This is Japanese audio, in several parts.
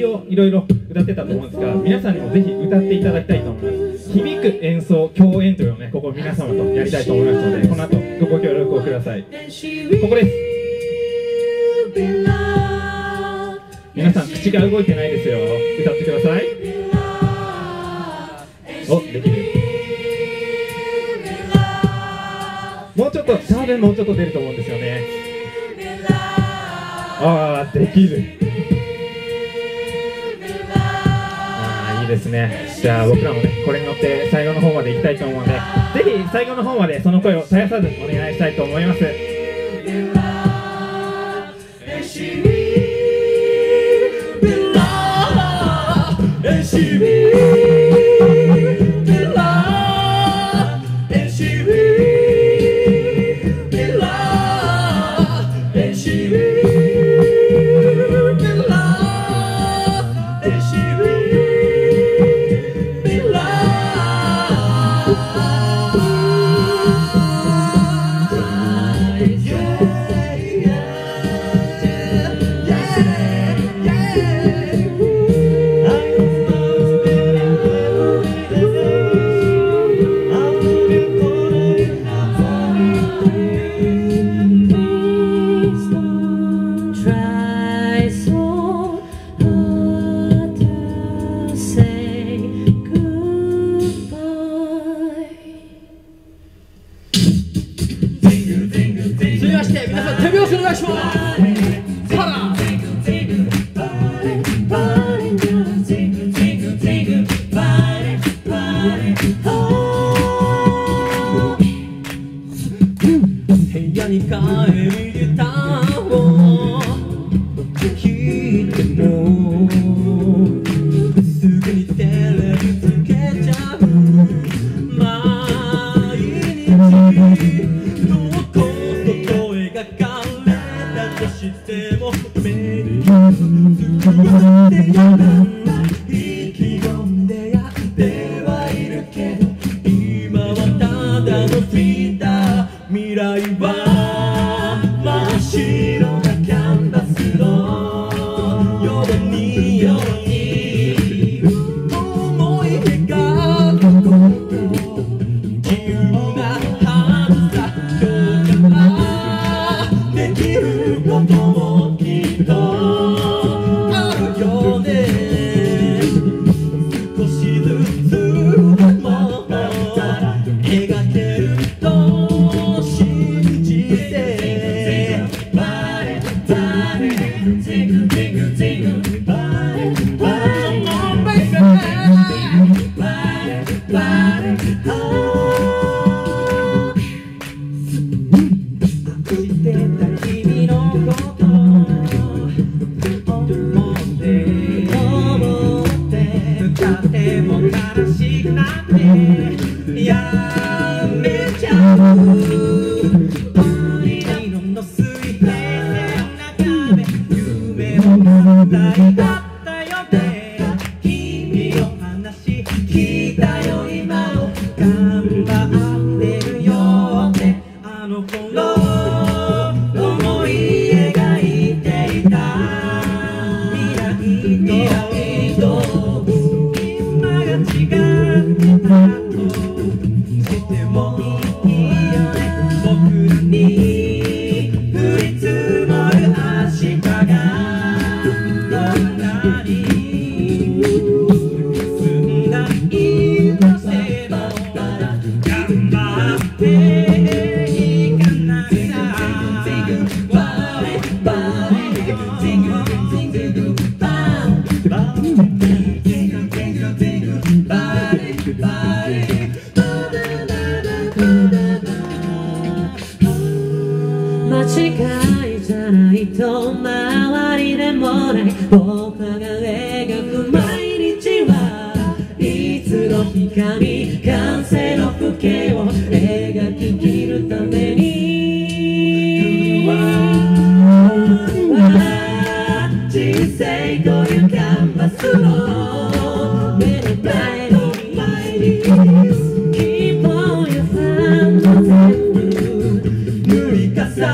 をいろいろ歌ってたと思うんですが、皆さんにもぜひ歌っていただきたいと思います。響く演奏共演というのをね、ここ皆様とやりたいと思いますので、この後ご協力をください。ここです。皆さん口が動いてないですよ。歌ってください。お、できる。もうちょっと多分もうちょっと出ると思うんですよね。ああ、できる。ああ、いいですね。じゃあ僕らもね、これに乗って最後の方まで行きたいと思うので、ぜひ最後の方までその声を絶やさずお願いしたいと思います。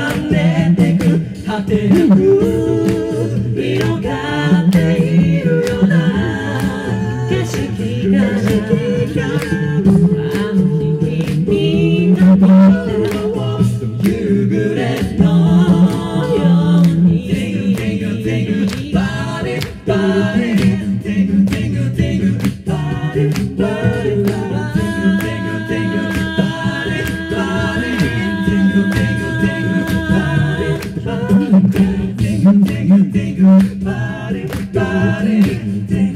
広がっているよ Body, body,